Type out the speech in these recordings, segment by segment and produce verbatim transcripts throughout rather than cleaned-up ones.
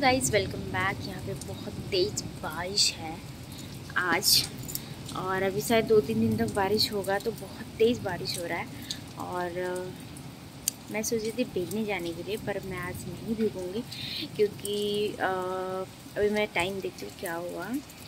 Guys welcome back. यहाँ पे बहुत तेज़ बारिश है आज, और अभी शायद दो तीन दिन तक बारिश होगा। तो बहुत तेज़ बारिश हो रहा है और uh, मैं सोची थी भीगने जाने के लिए, पर मैं आज नहीं भीगूंगी क्योंकि uh, अभी मैं टाइम देखती हूँ क्या हुआ।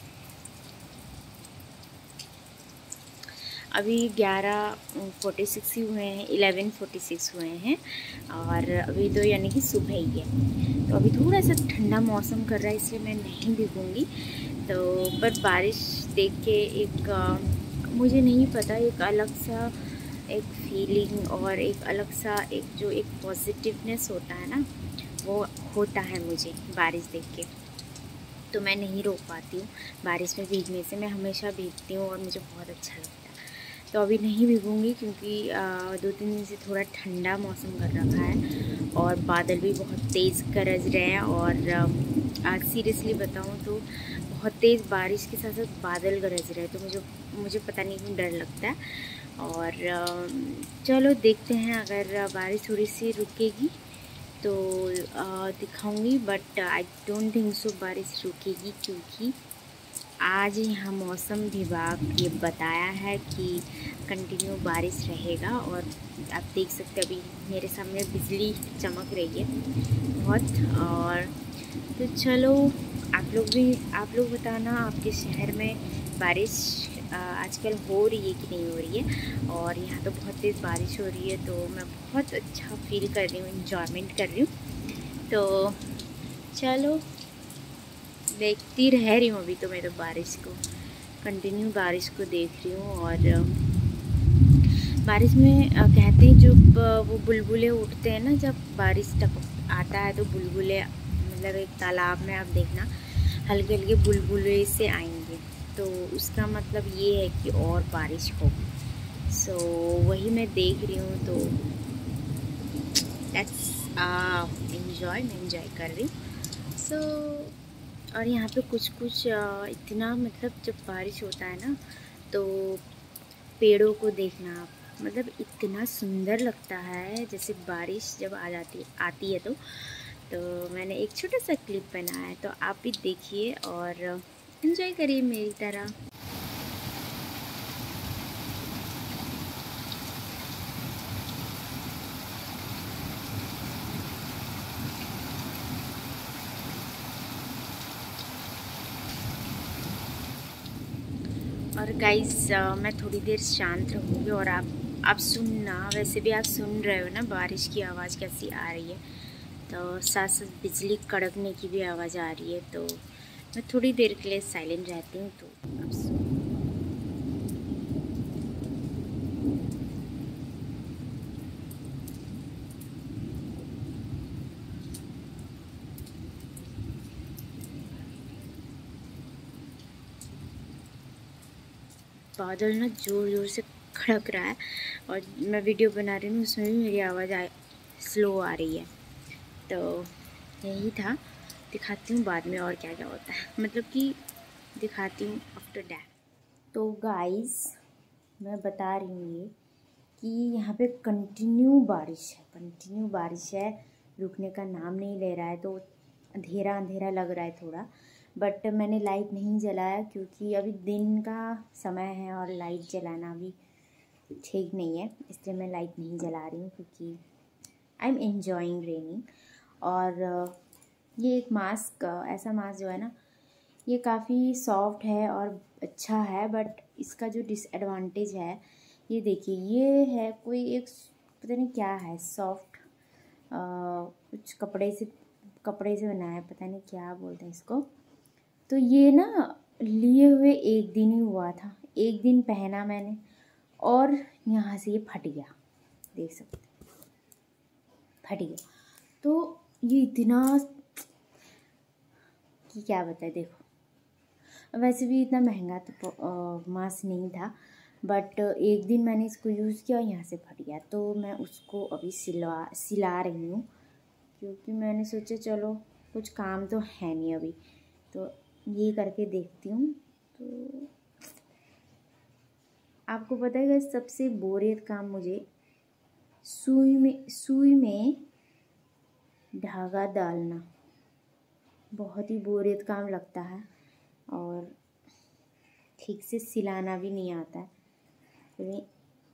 अभी ग्यारह फोर्टी सिक्स ही हुए हैं, इलेवन फोर्टी सिक्स हुए हैं और अभी तो यानी कि सुबह ही है। तो अभी थोड़ा सा ठंडा मौसम कर रहा है, इसलिए मैं नहीं भीगूंगी। तो पर बारिश देख के एक आ, मुझे नहीं पता, एक अलग सा एक फीलिंग और एक अलग सा एक जो एक पॉजिटिवनेस होता है ना, वो होता है मुझे बारिश देख के। तो मैं नहीं रोक पाती हूँ बारिश में भीगने से। मैं हमेशा भीगती हूँ और मुझे बहुत अच्छा लगता है। तो अभी नहीं भीगूंगी क्योंकि दो तीन दिन से थोड़ा ठंडा मौसम कर रखा है और बादल भी बहुत तेज़ गरज रहे हैं। और आज सीरियसली बताऊँ तो बहुत तेज़ बारिश के साथ साथ बादल गरज रहे हैं। तो मुझे मुझे पता नहीं क्यों डर लगता है। और चलो देखते हैं, अगर बारिश थोड़ी सी रुकेगी तो दिखाऊंगी, but I don't think so बारिश रुकेगी, क्योंकि आज यहाँ मौसम विभाग ये बताया है कि कंटिन्यू बारिश रहेगा। और आप देख सकते हैं अभी मेरे सामने बिजली चमक रही है बहुत। और तो चलो आप लोग भी आप लोग बताना आपके शहर में बारिश आजकल हो रही है कि नहीं हो रही है। और यहाँ तो बहुत तेज़ बारिश हो रही है, तो मैं बहुत अच्छा फील कर रही हूँ, इंजॉयमेंट कर रही हूँ। तो चलो देखती रह रही हूँ। अभी तो मैं तो बारिश को कंटिन्यू बारिश को देख रही हूँ। और बारिश में कहते हैं जब वो बुलबुले उठते हैं ना, जब बारिश टपक आता है तो बुलबुले, मतलब एक तालाब में आप देखना हल्के हल्के बुलबुले से आएंगे, तो उसका मतलब ये है कि और बारिश होगी। सो so, वही मैं देख रही हूँ। तो दैट्स एंजॉय मैं एंजॉय कर रही हूँ। सो so, और यहाँ पे कुछ कुछ इतना, मतलब जब बारिश होता है ना तो पेड़ों को देखना, मतलब इतना सुंदर लगता है। जैसे बारिश जब आ जाती आती है तो तो मैंने एक छोटा सा क्लिप बनाया है, तो आप भी देखिए और एंजॉय करिए मेरी तरह। और गाइस मैं थोड़ी देर शांत रहूँगी और आप आप सुनना। वैसे भी आप सुन रहे हो ना बारिश की आवाज़ कैसी आ रही है, तो साथ साथ बिजली कड़कने की भी आवाज़ आ रही है। तो मैं थोड़ी देर के लिए साइलेंट रहती हूँ, तो आप सुन। बादल ना ज़ोर ज़ोर से खड़क रहा है और मैं वीडियो बना रही हूँ, उसमें भी मेरी आवाज़ आ स्लो आ रही है। तो यही था, दिखाती हूँ बाद में और क्या क्या होता है, मतलब कि दिखाती हूँ आफ्टर डैट। तो गाइस मैं बता रही हूँ ये कि यहाँ पे कंटिन्यू बारिश है, कंटिन्यू बारिश है, रुकने का नाम नहीं ले रहा है। तो अंधेरा अंधेरा लग रहा है थोड़ा, बट मैंने लाइट नहीं जलाया क्योंकि अभी दिन का समय है और लाइट जलाना भी ठीक नहीं है, इसलिए मैं लाइट नहीं जला रही हूँ क्योंकि आई एम एन्जॉइंग रेनिंग। और ये एक मास्क, ऐसा मास्क जो है ना, ये काफ़ी सॉफ्ट है और अच्छा है, बट इसका जो डिसएडवांटेज है ये देखिए, ये है कोई एक पता नहीं क्या है, सॉफ्ट कुछ कपड़े से कपड़े से बना है, पता नहीं क्या बोलते हैं इसको। तो ये ना लिए हुए एक दिन ही हुआ था, एक दिन पहना मैंने और यहाँ से ये फट गया, देख सकते फट गया। तो ये इतना कि क्या बताए, देखो वैसे भी इतना महंगा तो मास्क नहीं था, बट एक दिन मैंने इसको यूज़ किया और यहाँ से फट गया। तो मैं उसको अभी सिलवा सिला रही हूँ क्योंकि मैंने सोचा चलो कुछ काम तो है नहीं अभी, तो ये करके देखती हूँ। तो आपको पता है कि सबसे बोरियत काम मुझे सुई में सुई में धागा डालना, बहुत ही बोरियत काम लगता है और ठीक से सिलाना भी नहीं आता है। तो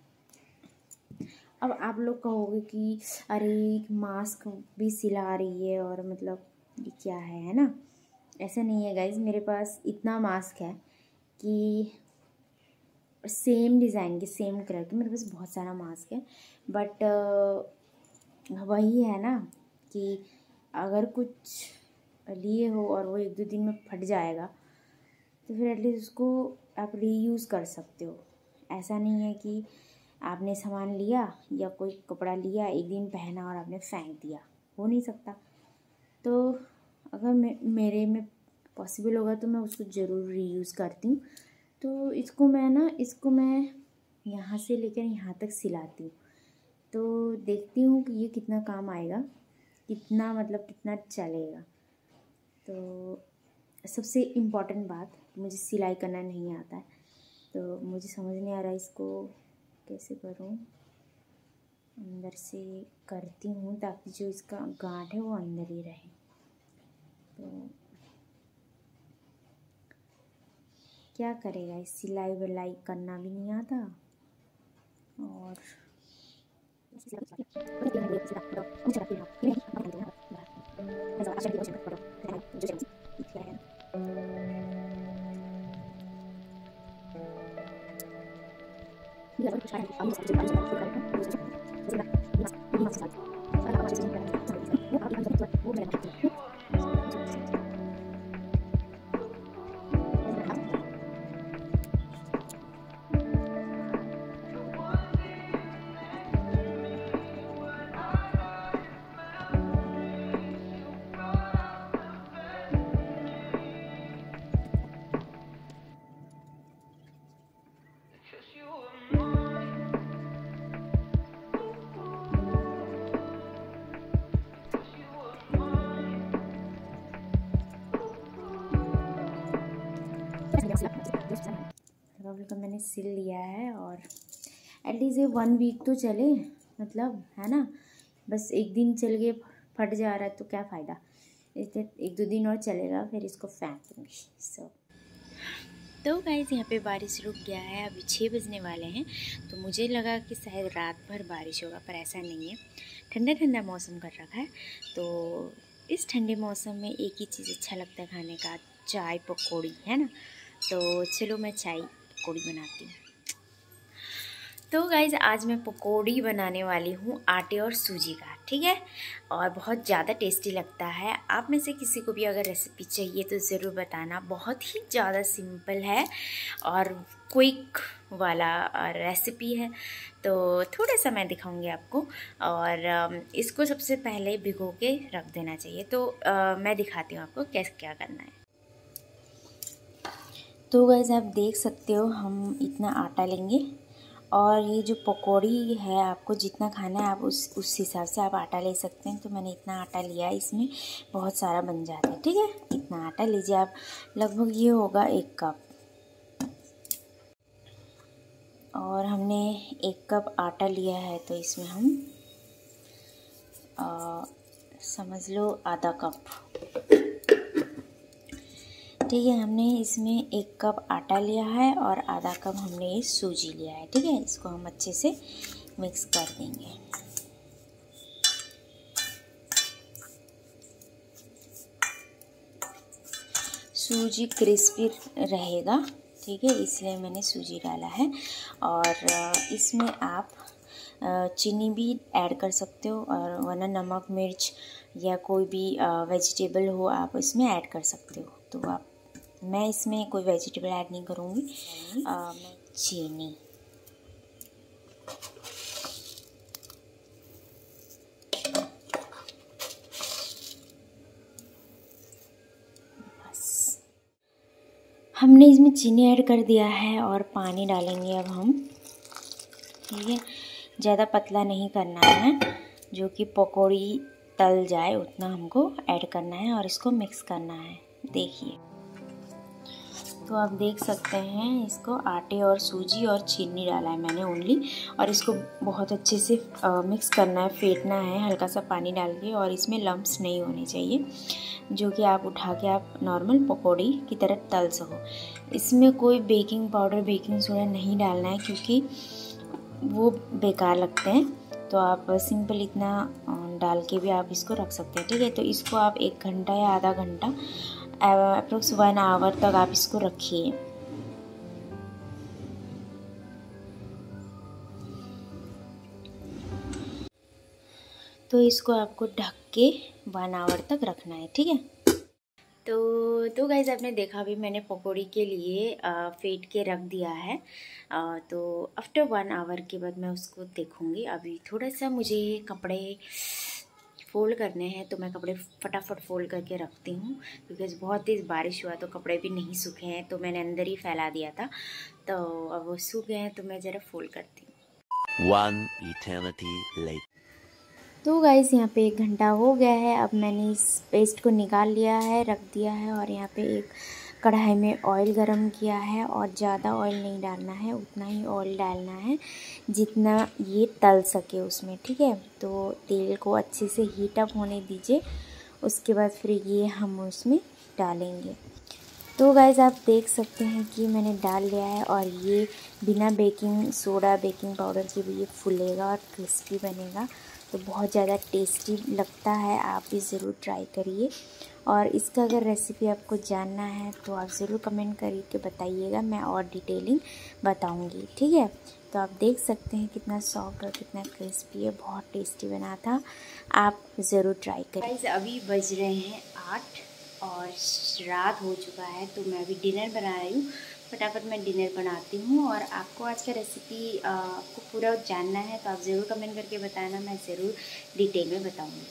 अब आप लोग कहोगे कि अरे मास्क भी सिला रही है और मतलब ये क्या है है ना। ऐसा नहीं है गाइज, मेरे पास इतना मास्क है कि सेम डिज़ाइन के सेम कलर के मेरे पास बहुत सारा मास्क है। बट वही है ना कि अगर कुछ लिए हो और वो एक दो दिन में फट जाएगा तो फिर एटलीस्ट उसको आप रीयूज़ कर सकते हो। ऐसा नहीं है कि आपने सामान लिया या कोई कपड़ा लिया, एक दिन पहना और आपने फेंक दिया, हो नहीं सकता। तो अगर मे मेरे में पॉसिबल होगा तो मैं उसको ज़रूर रीयूज़ करती हूँ। तो इसको मैं ना इसको मैं यहाँ से लेकर यहाँ तक सिलाती हूँ, तो देखती हूँ कि ये कितना काम आएगा, कितना मतलब कितना चलेगा। तो सबसे इम्पॉर्टेंट बात, मुझे सिलाई करना नहीं आता है, तो मुझे समझ नहीं आ रहा इसको कैसे करूँ। अंदर से करती हूँ ताकि जो इसका गांठ है वो अंदर ही रहे। तो क्या करेगा, इस सिलाई विलाई करना भी नहीं आता और का मैंने सिल लिया है और एटलीस्ट ये वन वीक तो चले, मतलब है ना। बस एक दिन चल के फट जा रहा है तो क्या फ़ायदा, इसलिए एक दो दिन और चलेगा फिर इसको फेंक दूँगी। सो तो गाइस यहाँ पे बारिश रुक गया है, अभी छः बजने वाले हैं। तो मुझे लगा कि शायद रात भर बारिश होगा, पर ऐसा नहीं है। ठंडा ठंडा मौसम कर रखा है। तो इस ठंडे मौसम में एक ही चीज़ अच्छा लगता है खाने का, चाय पकौड़ी, है ना। तो चलो मैं चाय पकौड़ी बनाती हूँ। तो गाइज़ आज मैं पकौड़ी बनाने वाली हूँ आटे और सूजी का, ठीक है। और बहुत ज़्यादा टेस्टी लगता है। आप में से किसी को भी अगर रेसिपी चाहिए तो ज़रूर बताना। बहुत ही ज़्यादा सिंपल है और क्विक वाला रेसिपी है। तो थोड़ा सा मैं दिखाऊंगी आपको। और इसको सबसे पहले भिगो के रख देना चाहिए। तो आ, मैं दिखाती हूँ आपको कैसे क्या करना है। तो गाइज़ आप देख सकते हो, हम इतना आटा लेंगे और ये जो पकौड़ी है आपको जितना खाना है आप उस उस हिसाब से आप आटा ले सकते हैं। तो मैंने इतना आटा लिया है, इसमें बहुत सारा बन जाता है, ठीक है। इतना आटा लीजिए आप, लगभग ये होगा एक कप। और हमने एक कप आटा लिया है तो इसमें हम आ, समझ लो आधा कप, ठीक है। हमने इसमें एक कप आटा लिया है और आधा कप हमने ये सूजी लिया है, ठीक है। इसको हम अच्छे से मिक्स कर देंगे। सूजी क्रिस्पी रहेगा, ठीक है, इसलिए मैंने सूजी डाला है। और इसमें आप चीनी भी ऐड कर सकते हो और वरना नमक मिर्च या कोई भी वेजिटेबल हो आप इसमें ऐड कर सकते हो। तो आप, मैं इसमें कोई वेजिटेबल ऐड नहीं करूँगी। मैं चीनी, बस हमने इसमें चीनी ऐड कर दिया है और पानी डालेंगे अब हम, ठीक है। ज़्यादा पतला नहीं करना है, जो कि पकौड़ी तल जाए उतना हमको ऐड करना है और इसको मिक्स करना है। देखिए तो आप देख सकते हैं इसको आटे और सूजी और चीनी डाला है मैंने ओनली, और इसको बहुत अच्छे से मिक्स करना है, फेंटना है हल्का सा पानी डाल के, और इसमें लम्प्स नहीं होने चाहिए, जो कि आप उठा के आप नॉर्मल पकौड़ी की तरह तल सको। इसमें कोई बेकिंग पाउडर बेकिंग सोडा नहीं डालना है क्योंकि वो बेकार लगते हैं, तो आप सिंपल इतना डाल के भी आप इसको रख सकते हैं। ठीक है, तो इसको आप एक घंटा या आधा घंटा अप्रोक्स वन आवर तक आप इसको रखिए। तो इसको आपको ढक के वन आवर तक रखना है। ठीक है, तो तो गाइज़ आपने देखा भी मैंने पकौड़ी के लिए आ, फेंट के रख दिया है। आ, तो आफ्टर वन आवर के बाद मैं उसको देखूँगी। अभी थोड़ा सा मुझे कपड़े फोल्ड करने हैं, तो मैं कपड़े फटाफट फोल्ड करके रखती हूँ क्योंकि बहुत तेज़ बारिश हुआ तो कपड़े भी नहीं सूखे हैं, तो मैंने अंदर ही फैला दिया था, तो अब वो सूख गए हैं, तो मैं ज़रा फोल्ड करती हूँ। One eternity later. तो गाइस यहाँ पे एक घंटा हो गया है। अब मैंने इस पेस्ट को निकाल लिया है, रख दिया है, और यहाँ पे एक कढ़ाई में ऑयल गरम किया है, और ज़्यादा ऑयल नहीं डालना है, उतना ही ऑयल डालना है जितना ये तल सके उसमें। ठीक है, तो तेल को अच्छे से हीट अप होने दीजिए, उसके बाद फिर ये हम उसमें डालेंगे। तो गाइज़ आप देख सकते हैं कि मैंने डाल लिया है, और ये बिना बेकिंग सोडा बेकिंग पाउडर के भी ये फूलेगा और क्रिस्पी बनेगा, तो बहुत ज़्यादा टेस्टी लगता है। आप भी ज़रूर ट्राई करिए, और इसका अगर रेसिपी आपको जानना है तो आप ज़रूर कमेंट करके बताइएगा, मैं और डिटेलिंग बताऊंगी। ठीक है, तो आप देख सकते हैं कितना सॉफ्ट और कितना क्रिस्पी है, बहुत टेस्टी बना था, आप ज़रूर ट्राई करिए। गाइस अभी बज रहे हैं आठ और रात हो चुका है, तो मैं अभी डिनर बना रही हूँ। फटाफट मैं डिनर बनाती हूँ, और आपको आज का रेसिपी आपको पूरा जानना है तो आप ज़रूर कमेंट करके बताना, मैं ज़रूर डिटेल में बताऊँगी।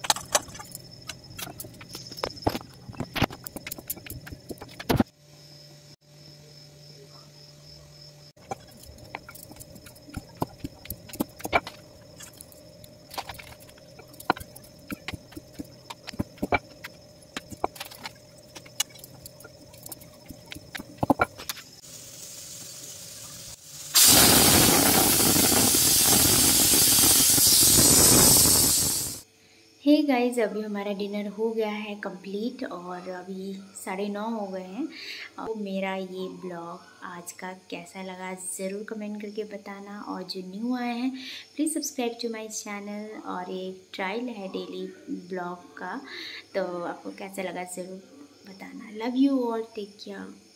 हे hey गाइज़, अभी हमारा डिनर हो गया है कंप्लीट, और अभी साढ़े नौ हो गए हैं। तो मेरा ये ब्लॉग आज का कैसा लगा ज़रूर कमेंट करके बताना, और जो न्यू आए हैं please subscribe to my channel. और एक ट्रायल है डेली ब्लॉग का, तो आपको कैसा लगा ज़रूर बताना। Love you all, take care.